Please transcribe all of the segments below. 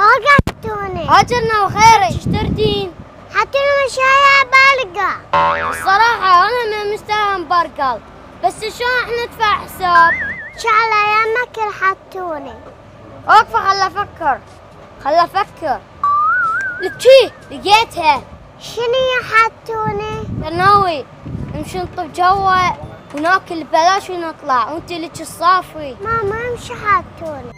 وقفتوني. هاجرنا وخيرك، ايش تردين؟ حطينا شاي برجر. الصراحة أنا ما مستاهل برجر، بس شلون احنا ندفع حساب؟ إن شاء الله يمك يحطوني. وقفة خل أفكر. لكي لقيتها. شنو يحطوني؟ ناوي نمشي نطب جوا وناكل ببلاش ونطلع وانتي لك الصافي. ماما مش حطوني.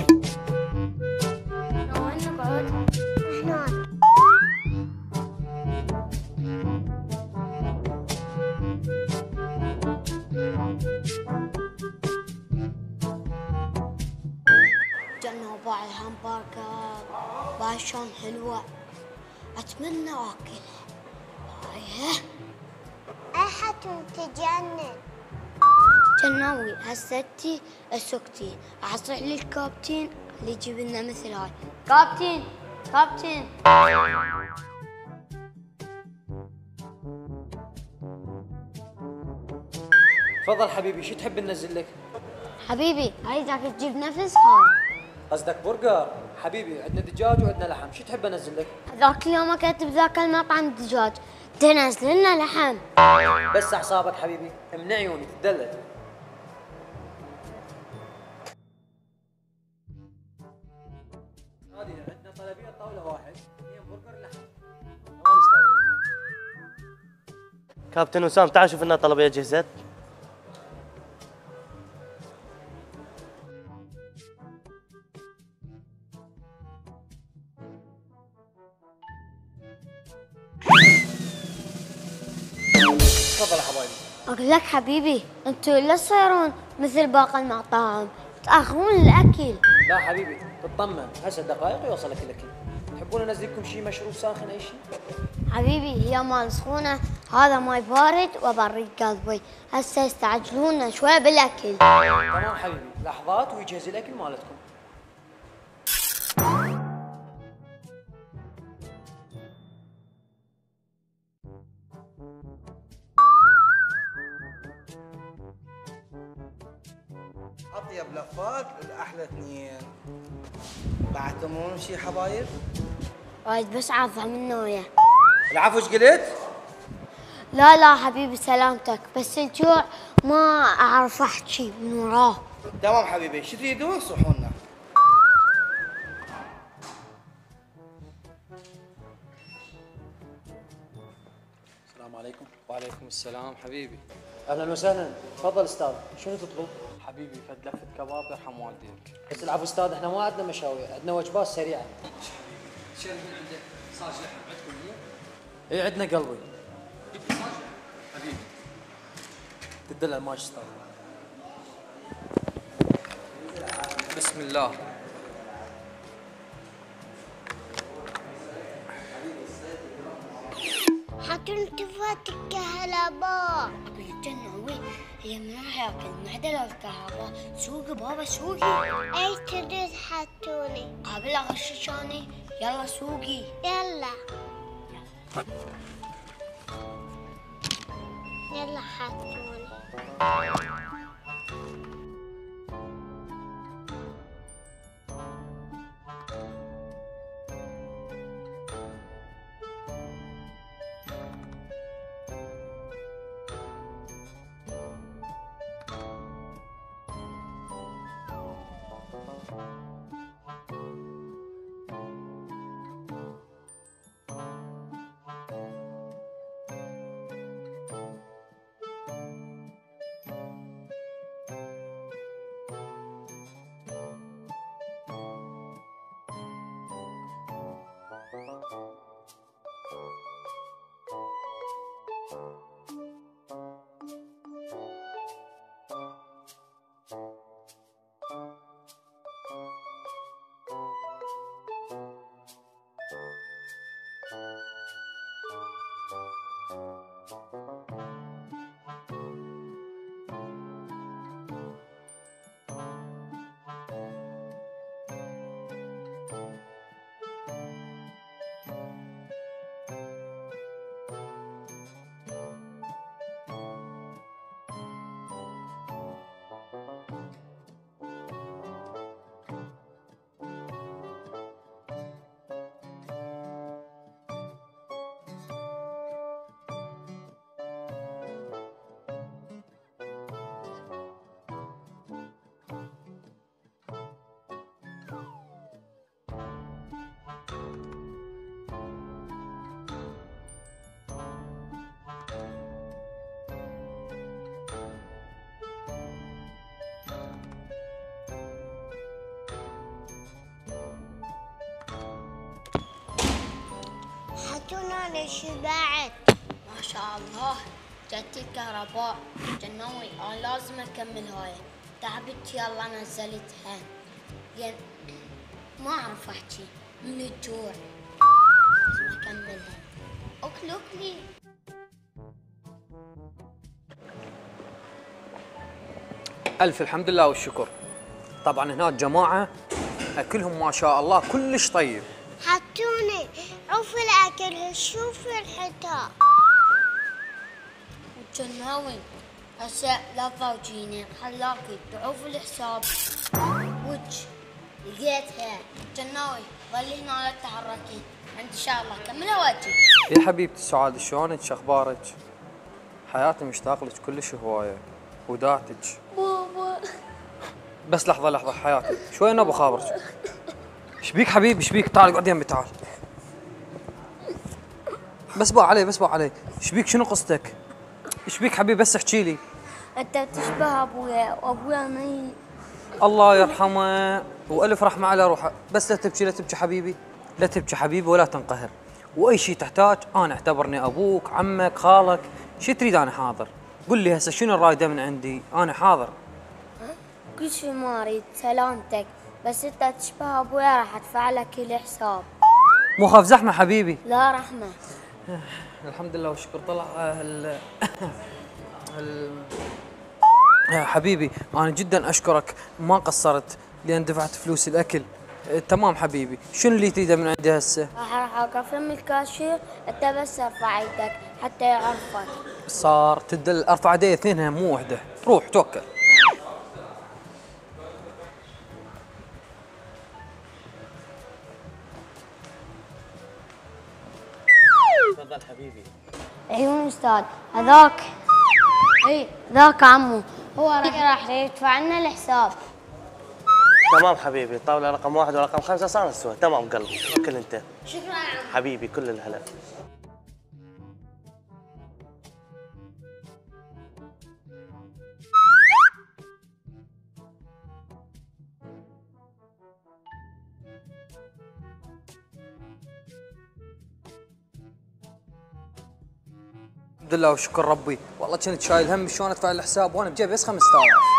وين نقعد؟ هناك. جنة وباع الهمبرجر، باي شلون حلوة، أتمنى آكلها. أي حطون تجنن. جناوي هسه سكتي، أصيح لي الكابتن اللي يجيب لنا مثل هاي. كابتن تفضل حبيبي، شو تحب ننزل لك؟ حبيبي عايزك تجيب نفس هاي. قصدك برجر؟ حبيبي عندنا دجاج وعندنا لحم، شو تحب انزل لك؟ ذاك اليوم اكلت بذاك المطعم دجاج، تنزل لنا لحم. بس اعصابك حبيبي، من عيوني تدلل. هذه عندنا طلبيه طاوله واحد، 2 برجر لحم. تمام استاذ. كابتن وسام تعال شوف لنا طلبيه جهزت. تفضل يا حبايبي. اقول لك حبيبي، انتوا لا تصيرون مثل باقي المطاعم تاخرون الاكل. لا حبيبي تطمن، هسه دقائق ويوصلك الاكل. تحبون انزل لكم شيء مشروب ساخن اي شيء؟ حبيبي هي مال سخونه، هذا ماي بارد وبرد قلبي، هسه يستعجلونا شوي بالاكل. تمام حبيبي، لحظات ويجهز الاكل مالتكم. اطيب لفات الاحلى اثنين. بعد تمرون شي حبايب؟ وايد بس عاطفه منه وياه. العفو ايش قلت؟ لا حبيبي سلامتك، بس الجوع ما اعرف احكي من وراه. تمام حبيبي، شو تريدون صحونا؟ السلام عليكم. وعليكم السلام حبيبي. اهلا وسهلا، تفضل استاذ، شنو تطلب؟ حبيبي فد لفة كباب يرحم والديك. بس العفو استاذ، احنا ما عندنا مشاوي، عندنا وجبات سريعه. شنو عندك؟ صاج لحم عندكم هي؟ اي عندنا قلبي. صاج لحم حبيبي. تدل على الماش استاذ. بسم الله. حطون تفات الكهرباء. ابي الجنة هي من راح ياكل معدل الكهرباء، سوقي بابا سوقي. أي تريد حطوني؟ قابل اغششاني، يلا سوقي. يلا يلا حطوني. حتوني شبعت. ما شاء الله، جت الكهرباء. جنوي انا لازم اكمل هاي. تعبت يلا نزلتها. لان ما اعرف احكي من الجوع. لازم اكملها. اكلي. الف الحمد لله والشكر. طبعا هناك جماعه اكلهم ما شاء الله كلش طيب. حتوني عوف الأكل شوف ريحتها. وجناوي هسه لا تضوجيني خلاكي تعوف الحساب. وج لقيتها. جناوي ظلي هنا لا تتحركي، عندي شغله كملها واجي. يا حبيبتي سعاد شلونك شخبارك؟ حياتي مشتاق لك كلش هوايه وداتك. بابا بس لحظه حياتي شوي انا بخابرك. شبيك حبيبي شبيك؟ تعال اقعد يمي تعال. بس بقى علي شبيك شنو قصتك؟ شبيك حبيبي بس احكي لي. انت بتشبه ابويا وابويا ميت. الله يرحمه والف رحمه على روحه. بس لا تبكي حبيبي، لا تبكي حبيبي ولا تنقهر. واي شيء تحتاج انا اعتبرني ابوك عمك خالك. شو تريد انا حاضر. قل لي هسه شنو الرايده من عندي انا حاضر. كل شيء ما اريد سلامتك، بس انت تشبه ابويا راح ادفع لك الحساب. مو خاف زحمه حبيبي. لا رحمه. الحمد لله والشكر. طلع حبيبي انا جدا اشكرك ما قصرت لان دفعت فلوس الاكل. تمام حبيبي. شنو اللي تريده من عندي هسه؟ راح اوقف من الكاشير، انت بس ارفع ايدك حتى يعرفك. صار تدل ارفع يدي اثنين مو وحده. روح توكل. تفضل حبيبي. عيون استاذ هذاك. ذاك عمو، هو راح يدفع لنا الحساب. تمام حبيبي، الطاولة رقم 1 ورقم 5 صار سوا. تمام قلبي. كل انت. شكرا يا عمو. حبيبي كل الهلا. الحمد لله وشكر ربي. والله كنت شايل هم شلون ادفع الحساب وانا بجيبي بس 5000.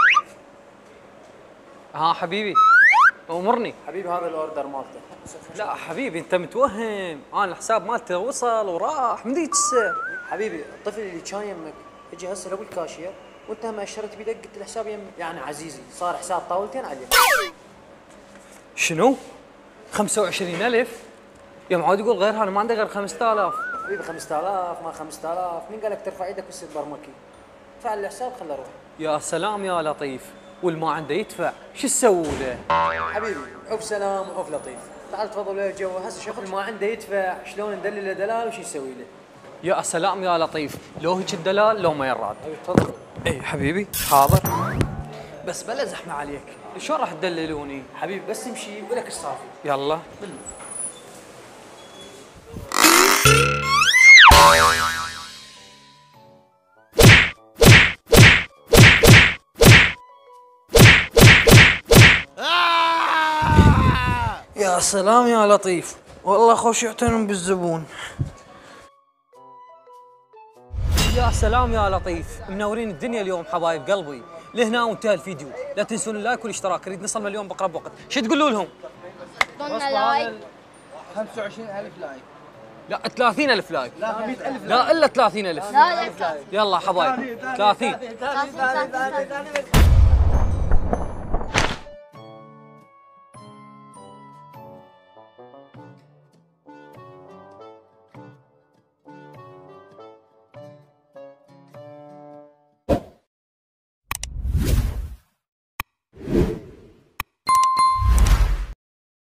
ها حبيبي امرني. حبيبي هذا الاوردر مالته. لا حبيبي انت متوهم. انا الحساب مالته وصل وراح من ذيك الساعه. حبيبي الطفل اللي كان يمك اجى هسه لابو الكاشير وانت ما اشرت بيدك قلت الحساب يمك. يعني عزيزي صار حساب طاولتين عليك. شنو؟ 25,000؟ يا معود يقول غيرها انا ما عندي غير 5000. حبيبي 5000 ما 5000 مين قال لك ترفع ايدك وتصير برمكي؟ ادفع الحساب خله روح. يا سلام يا لطيف. واللي ما عنده يدفع شو تسووا له؟ حبيبي عوف سلام وعوف لطيف. تعال تفضل ويا الجو. هسه شوف اللي ما عنده يدفع شلون ندلله دلال وش يسوي له. يا سلام يا لطيف. لو هيك الدلال لو ما يراد. حبيبي تفضل. اي حبيبي حاضر. بس بلا زحمه عليك. شلون راح تدللوني؟ حبيبي بس امشي ولك ايش صافي. يلا. يا سلام يا لطيف. والله خوش يعتنون بالزبون. يا سلام يا لطيف. منورين الدنيا اليوم حبايب قلبي. لهنا وانتهى الفيديو. لا تنسون اللايك والاشتراك. نريد نصل مليون بقرب وقت. شو تقولوا لهم؟ ضلنا لايك. 25,000 لايك. لا 30,000 لايك. لا 100,000 لا الا 30,000. لا لا يلا حبايب 30. 30.